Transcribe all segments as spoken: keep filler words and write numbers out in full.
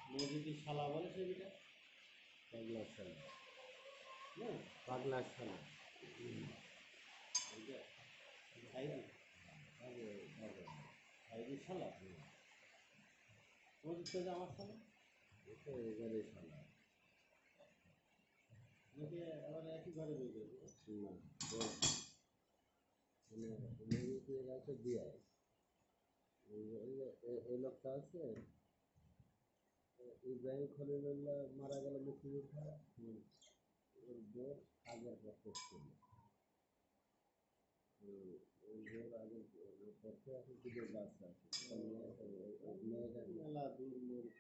যদি শালা বলে সেটা পাগলা শালা না পাগলা শালা ভাইজি ভাইজি শালা তোমার তো আমার শালা এটা এবারে শালা নাকি আবার একই ঘরে বই করবো না মানে মেয়েকে আছে দিয়ে এই লোকটা আছে ইব্রাহিম খলিলুল্লাহ মারা গেল মুক্তিযোদ্ধা ওর বোর আগের পক্ষে ছিল ওই বোর আগের পক্ষে আছে দুটো বাচ্চা আছে মেয়েটা মেলা দূর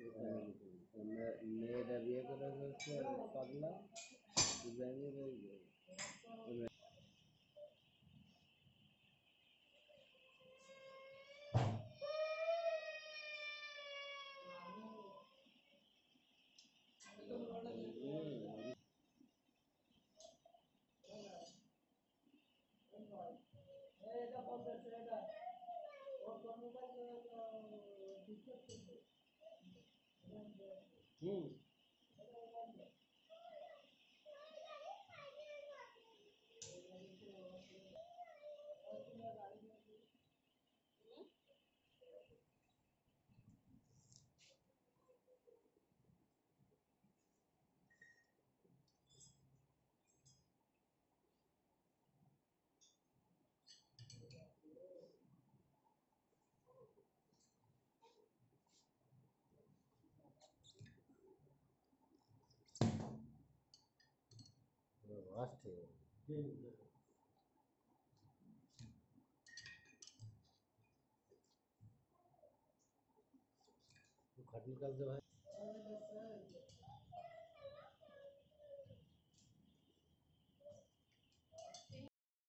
মেয়েটা বিয়ে করে হচ্ছে পাগলা ইব্রাহিমের ওই হুম আসছে খাটনি কাজ ভাই